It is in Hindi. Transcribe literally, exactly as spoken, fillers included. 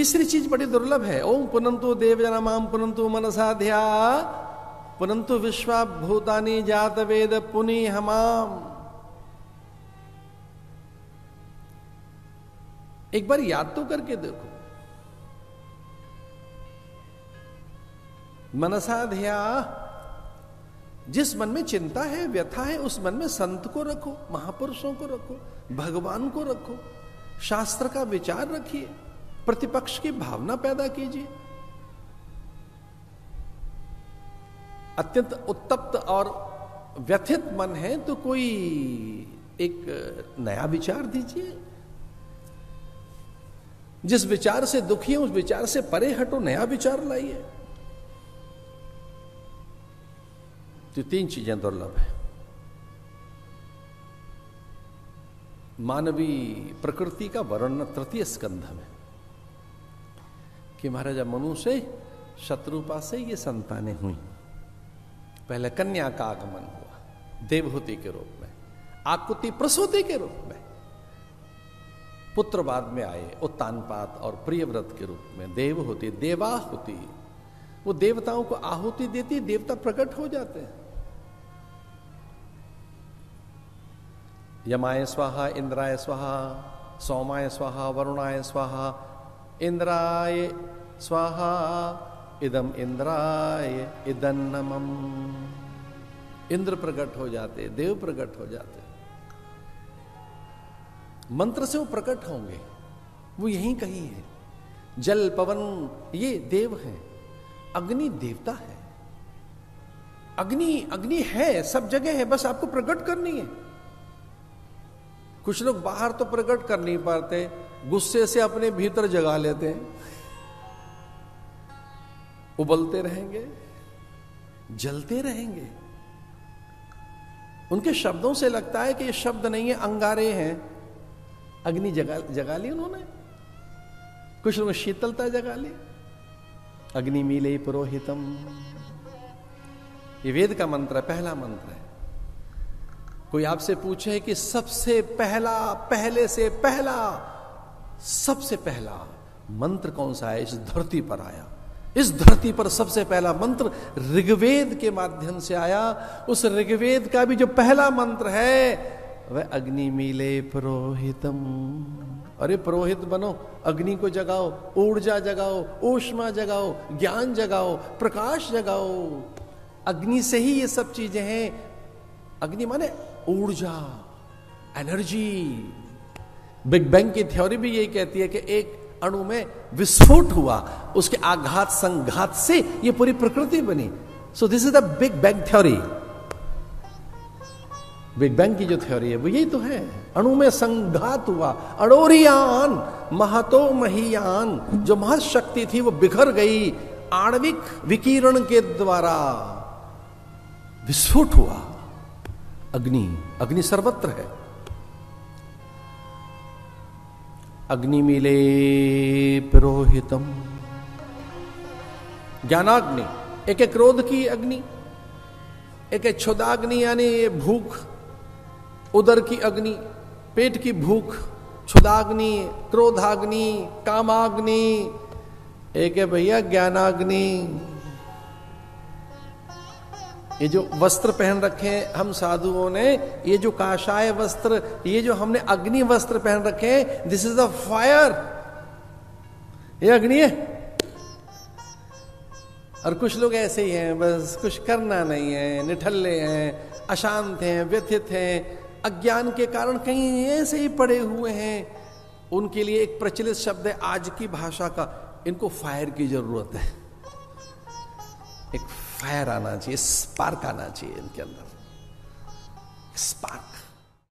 तीसरी चीज बड़ी दुर्लभ है। ओम पुनंतु देवजनमाम पुनंतु मनसा ध्या पुनंतु विश्वा भूतानि जात वेद पुनि हमाम। एक बार याद तो करके देखो, मनसा ध्या, जिस मन में चिंता है, व्यथा है, उस मन में संत को रखो, महापुरुषों को रखो, भगवान को रखो, शास्त्र का विचार रखिए, प्रतिपक्ष की भावना पैदा कीजिए। अत्यंत उत्तप्त और व्यथित मन है तो कोई एक नया विचार दीजिए। जिस विचार से दुखी है उस विचार से परे हटो, नया विचार लाइए। तो तीन चीजें दुर्लभ है। मानवीय प्रकृति का वर्णन तृतीय स्कंध में कि महाराजा मनु से शत्रुपा से ये संतानें हुई। पहले कन्या का आगमन हुआ देवहूति के रूप में, आकुति प्रसूति के रूप में, पुत्र बाद में आए उत्तानपाद और प्रियव्रत के रूप में। देवहूति, देवाहुति, वो देवताओं को आहुति देती, देवता प्रकट हो जाते हैं। यमाय स्वाहा, इंद्राय स्वाहा, सोमाय स्वाहा, वरुणाय स्वाहा, इंद्राय स्वाहा, इदम इंद्राय इदन्नमम। इंद्र प्रकट हो जाते, देव प्रकट हो जाते, मंत्र से वो प्रकट होंगे। वो यहीं कहीं है। जल पवन ये देव हैं, अग्नि देवता है। अग्नि अग्नि है, सब जगह है, बस आपको प्रकट करनी है। कुछ लोग बाहर तो प्रकट कर नहीं पाते, गुस्से से अपने भीतर जगा लेते हैं, उबलते रहेंगे, जलते रहेंगे। उनके शब्दों से लगता है कि ये शब्द नहीं है, अंगारे हैं। अग्नि जगा जगा ली उन्होंने। कुछ लोग शीतलता जगा ली। अग्नि मीले पुरोहितम, ये वेद का मंत्र है, पहला मंत्र है। कोई आपसे पूछे कि सबसे पहला, पहले से पहला, सबसे पहला मंत्र कौन सा है, इस धरती पर आया, इस धरती पर सबसे पहला मंत्र ऋग्वेद के माध्यम से आया। उस ऋग्वेद का भी जो पहला मंत्र है वह अग्नि मीले पुरोहितम। अरे पुरोहित बनो, अग्नि को जगाओ, ऊर्जा जगाओ, ऊष्मा जगाओ, ज्ञान जगाओ, प्रकाश जगाओ। अग्नि से ही ये सब चीजें हैं। अग्नि माने ऊर्जा, एनर्जी। बिग बैंग की थ्योरी भी यही कहती है कि एक अणु में विस्फोट हुआ, उसके आघात संघात से ये पूरी प्रकृति बनी। So this is the big bang theory. Big bang की जो थ्योरी है वो यही तो है। अणु में संघात हुआ, अणोरियान महतो महीयान, जो महशक्ति थी वो बिखर गई, आणविक विकिरण के द्वारा विस्फोट हुआ। अग्नि, अग्नि सर्वत्र है। अग्नि मिले पुरोहितम, ज्ञानाग्नि, एक एक क्रोध की अग्नि, एक एक क्षुदाग्नि यानी भूख, उदर की अग्नि, पेट की भूख, क्षुदाग्नि, क्रोधाग्नि, कामाग्नि, एक है भैया ज्ञानाग्नि। ये जो वस्त्र पहन रखे हैं हम साधुओं ने, ये जो काषाय वस्त्र, ये जो हमने अग्नि वस्त्र पहन रखे हैं, दिस इज द फायर, ये अग्नि है। और कुछ लोग ऐसे ही हैं, बस कुछ करना नहीं है, निठल्ले हैं, अशांत हैं, व्यथित हैं, अज्ञान के कारण कहीं ऐसे ही पड़े हुए हैं। उनके लिए एक प्रचलित शब्द है आज की भाषा का, इनको फायर की जरूरत है। एक फायर आना चाहिए, स्पार्क आना चाहिए इनके अंदर, स्पार्क।